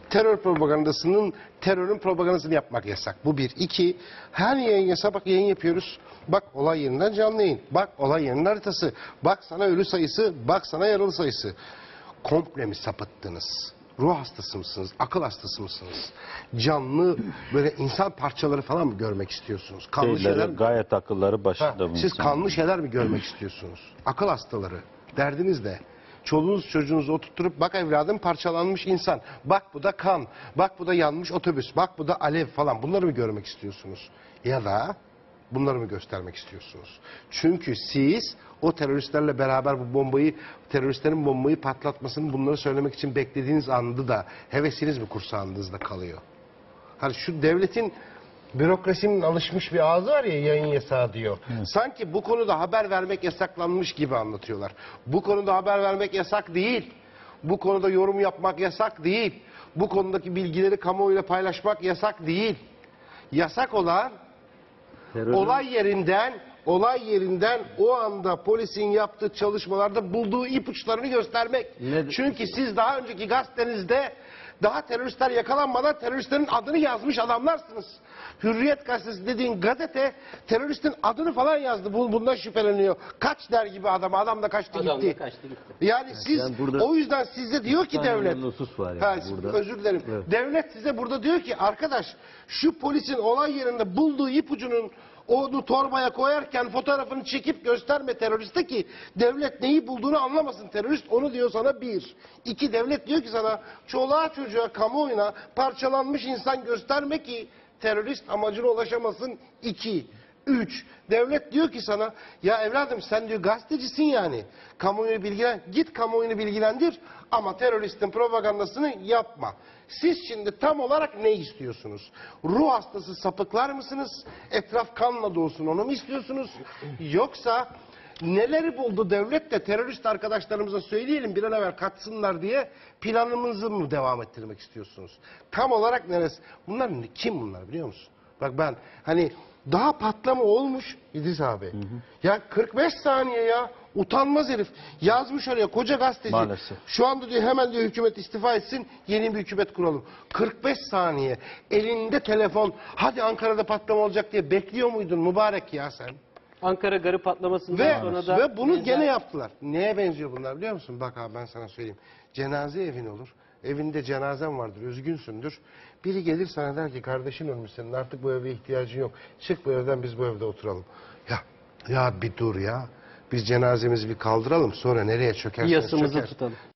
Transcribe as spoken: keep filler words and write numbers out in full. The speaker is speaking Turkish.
terör propagandasının, terörün propagandasını yapmak yasak. Bu bir. İki, her yayın yasak. Bak yayın yapıyoruz. Bak olay yerinden canlı yayın. Bak olay yerinin haritası. Bak sana ölü sayısı. Bak sana yaralı sayısı. Komple mi sapıttınız? Ruh hastası mısınız? Akıl hastası mısınız? Canlı böyle insan parçaları falan mı görmek istiyorsunuz? Kanlı Şeyleri, şeyler gayet akılları başında Ha, bu siz insan. kanlı şeyler mi görmek istiyorsunuz? Akıl hastaları. Derdiniz de. Çoluğunuz çocuğunuzu oturtturup bak evladım parçalanmış insan. Bak bu da kan. Bak bu da yanmış otobüs. Bak bu da alev falan. Bunları mı görmek istiyorsunuz? Ya da bunları mı göstermek istiyorsunuz? Çünkü siz o teröristlerle beraber bu bombayı, teröristlerin bombayı patlatmasını bunları söylemek için beklediğiniz anda da hevesiniz mi kursağınızda kalıyor? Hani şu devletin bürokrasinin alışmış bir ağzı var ya, yayın yasağı diyor. Evet. Sanki bu konuda haber vermek yasaklanmış gibi anlatıyorlar. Bu konuda haber vermek yasak değil. Bu konuda yorum yapmak yasak değil. Bu konudaki bilgileri kamuoyuyla paylaşmak yasak değil. Yasak olan Terörün... olay yerinden olay yerinden o anda polisin yaptığı çalışmalarda bulduğu ipuçlarını göstermek. Ne? Çünkü siz daha önceki gazetenizde daha teröristler yakalanmadan teröristlerin adını yazmış adamlarsınız. Hürriyet gazetesi dediğin gazete teröristin adını falan yazdı. Bundan şüpheleniyor. Kaç der gibi adam. Adam da kaçtı adam gitti. Da kaçtı gitti. Yani evet, siz yani burada, o yüzden size diyor ki devlet. Var yani ha, burada. Özür dilerim. Evet. Devlet size burada diyor ki arkadaş şu polisin olay yerinde bulduğu ipucunun onu torbaya koyarken fotoğrafını çekip gösterme teröriste ki devlet neyi bulduğunu anlamasın terörist. Onu diyor sana bir. İki, devlet diyor ki sana çoluğa çocuğa kamuoyuna parçalanmış insan gösterme ki terörist amacına ulaşamasın. İki. Üç, devlet diyor ki sana ya evladım sen diyor gazetecisin yani. Kamuoyunu bilgilen, git kamuoyunu bilgilendir ama teröristin propagandasını yapma. Siz şimdi tam olarak ne istiyorsunuz? Ruh hastası sapıklar mısınız? Etraf kanla dolsun onu mu istiyorsunuz? Yoksa neleri buldu devlet de terörist arkadaşlarımıza söyleyelim bir an evvel kaçsınlar diye planımızı mı devam ettirmek istiyorsunuz? Tam olarak neresi? Bunlar kim bunlar biliyor musun? Bak ben hani daha patlama olmuş İdris abi. Hı hı. Ya kırk beş saniye ya. Utanmaz herif. Yazmış oraya koca gazeteci. Maalesef. Şu anda diyor hemen diyor hükümet istifa etsin. Yeni bir hükümet kuralım. kırk beş saniye. Elinde telefon. Hadi Ankara'da patlama olacak diye bekliyor muydun mübarek ya sen? Ankara garı patlamasından ve, sonra da... Ve bunu benzer... gene yaptılar. Neye benziyor bunlar biliyor musun? Bak abi ben sana söyleyeyim. Cenaze evin olur. Evinde cenazen vardır. Üzgünsündür. Biri gelir sana der ki kardeşin ölmüş senin artık bu eve ihtiyacın yok. Çık bu evden biz bu evde oturalım. Ya ya bir dur ya. Biz cenazemizi bir kaldıralım sonra nereye çökerseniz Yasımızı çöker. tutalım.